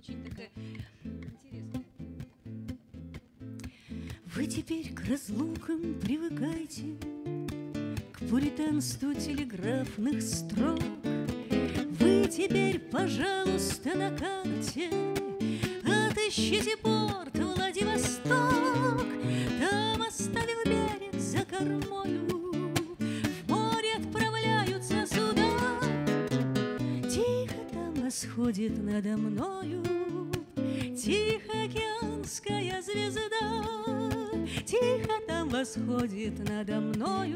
очень такая интересная. Вы теперь к разлукам привыкайте, к пуританству телеграфных строк. Вы теперь, пожалуйста, на карте отыщите порт Владивосток. Там, оставив берег за кормою, в море отправляются суда. Тихо там восходит надо мною Тихоокеанская звезда. Тихо там восходит надо мною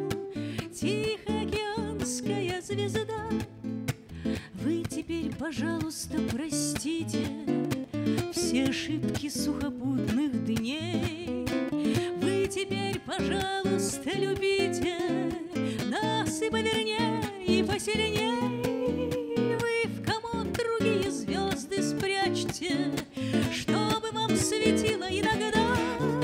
Тихоокеанская звезда. Вы теперь, пожалуйста, простите все ошибки сухопутных дней. Вы теперь, пожалуйста, любите нас и повернее, и посильней. Вы в комод другие звезды спрячьте, чтобы вам светило иногда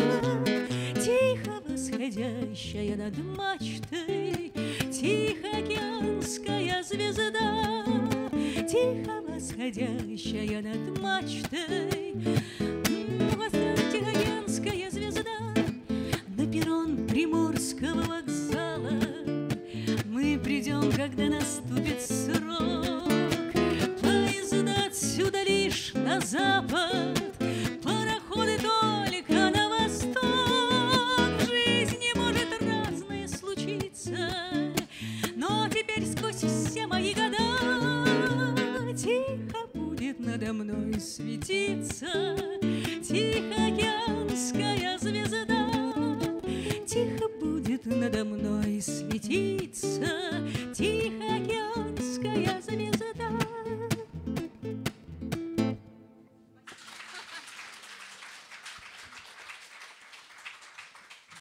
тихо восходящая над мачтой Тихоокеанская звезда. Тихо восходящая над мачтой Тихоокеанская звезда. На перрон Приморского вокзала мы придем, когда наступит срок. Поезда отсюда лишь на запад, пароходы только на восток. В жизни может разное случиться, но теперь сквозь все мои года тихо будет надо мной светиться Тихоокеанская звезда.